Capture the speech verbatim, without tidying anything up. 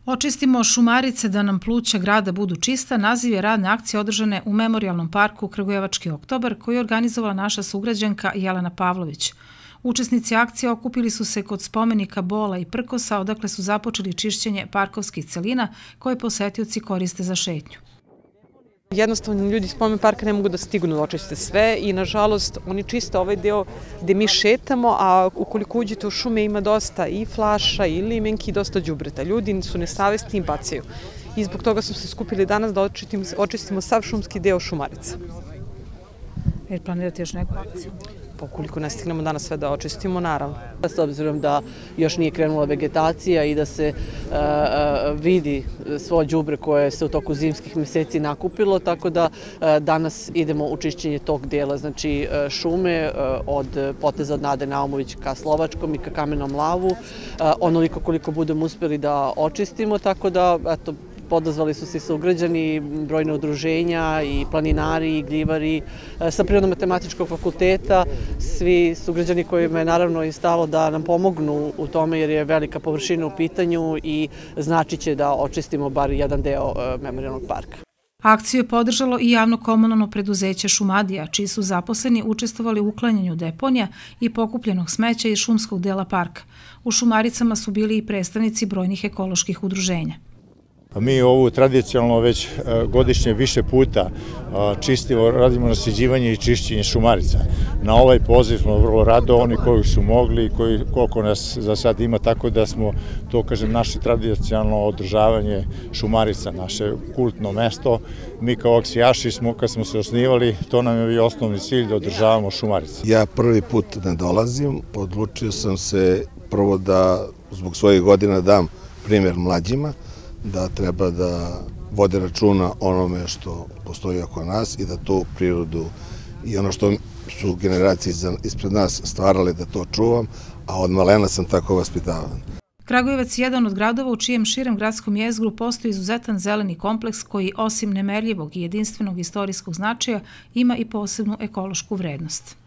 Očistimo šumarice da nam pluća grada budu čista, naziv je radne akcije održane u Memorijalnom parku Kragujevački oktobar koji je organizovala naša sugrađanka Jelena Pavlović. Učesnici akcije okupili su se kod spomenika bola i prkosa, odakle su započeli čišćenje parkovskih celina koje posetioci koriste za šetnju. Jednostavno ljudi iz spomen parka ne mogu da stignu da očiste sve i nažalost oni čiste ovaj deo gde mi šetamo, a ukoliko uđete u šume ima dosta i flaša i limenki i dosta đubreta. Ljudi su nesavesni i bacaju. I zbog toga smo se skupili danas da očistimo sav šumski deo Šumarica. Jer planirate još neku akciju? Pa ukoliko ne stignemo danas sve da očistimo, naravno. S obzirom da još nije krenula vegetacija i da se vidi svo đubre koje se u toku zimskih meseci nakupilo, tako da danas idemo u čišćenje tog dela, znači šume od poteza od Nade Naumović ka Slovačkom i ka Kamenom lavu, onoliko koliko budemo uspjeli da očistimo, tako da eto, podazvali su se sugrađani, brojne udruženja i planinari i gljivari sa Prirodno-matematičkog fakulteta, svi sugrađani kojima je naravno i stalo da nam pomognu u tome jer je velika površina u pitanju i znači će da očistimo bar jedan deo Memorijalnog parka. Akciju je podržalo i javno komunalno preduzeće Šumadija, čiji su zaposleni učestvovali u uklanjanju deponija i pokupljenog smeća iz šumskog dela parka. U Šumaricama su bili i predstavnici brojnih ekoloških udruženja. Mi ovu tradicionalno već godišnje više puta čistimo, radimo nasljeđivanje i čišćenje šumarica. Na ovaj poziv smo vrlo rado, oni koji su mogli i koliko nas za sad ima, tako da smo, to kažem, naše tradicionalno održavanje šumarica, naše kultno mesto. Mi kao aksijaši smo, kad smo se osnivali, to nam je bio osnovni cilj da održavamo šumarice. Ja prvi put ne dolazim, odlučio sam se prvo da zbog svojih godina dam primjer mlađima, da treba da vode računa onome što postoji oko nas i da tu prirodu i ono što su generacije ispred nas stvarali da to čuvam, a od malena sam tako vaspitavan. Kragujevac je jedan od gradova u čijem širem gradskom jezgru postoji izuzetan zeleni kompleks koji osim nemerljivog i jedinstvenog istorijskog značaja ima i posebnu ekološku vrednost.